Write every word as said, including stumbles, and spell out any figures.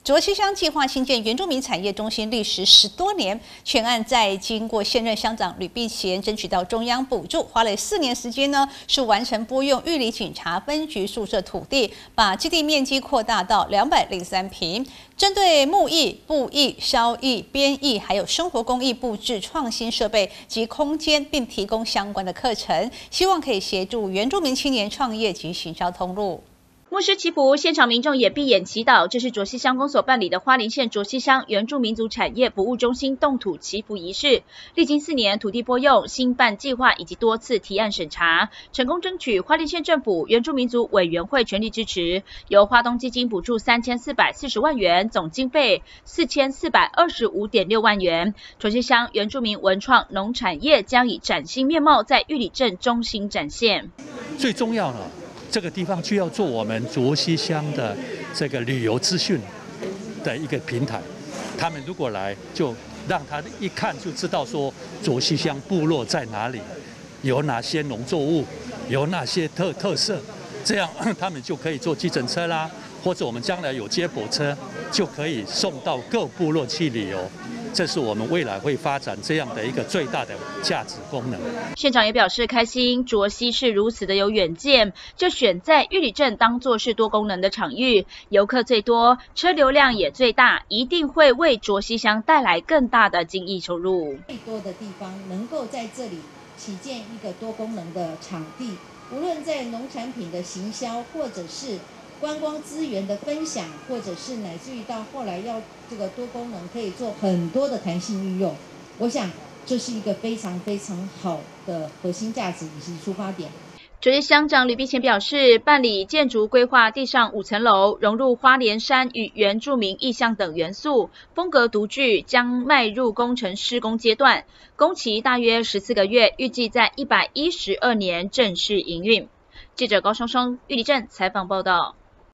卓溪乡计划新建原住民产业中心，历时十多年，全案在经过现任乡长吕碧贤争取到中央补助，花了四年时间呢，是完成拨用玉里警察分局宿舍土地，把基地面积扩大到两百零三坪。针对木艺、布艺、烧艺、编艺，还有生活工艺布置创新设备及空间，并提供相关的课程，希望可以协助原住民青年创业及行销通路。 牧师祈福，现场民众也闭眼祈祷。这是卓溪乡公所办理的花莲县卓溪乡原住民族产业服务中心动土祈福仪式。历经四年土地拨用、兴办计划以及多次提案审查，成功争取花莲县政府原住民族委员会全力支持，由花东基金补助三千四百四十万元，总经费四千四百二十五点六万元。卓溪乡原住民文创农产业将以崭新面貌在玉里镇中心展现。 最重要的。 这个地方就要做我们卓溪乡的这个旅游资讯的一个平台，他们如果来，就让他一看就知道说卓溪乡部落在哪里，有哪些农作物，有哪些特特色，这样他们就可以坐计程车啦，或者我们将来有接驳车，就可以送到各部落去旅游。 这是我们未来会发展这样的一个最大的价值功能。 县长也表示开心，卓溪是如此的有远见，就选在玉里镇当作是多功能的场域，游客最多，车流量也最大，一定会为卓溪乡带来更大的经济收入。 最多的地方能够在这里起建一个多功能的场地，无论在农产品的行销，或者是 观光资源的分享，或者是乃至于到后来要这个多功能，可以做很多的弹性运用。我想这是一个非常非常好的核心价值以及出发点。 卓溪乡长吕碧贤表示，办理建筑规划地上五层楼，融入花莲山与原住民意象等元素，风格独具，将迈入工程施工阶段，工期大约十四个月，预计在一百一十二年正式营运。记者高双双玉里镇采访报道。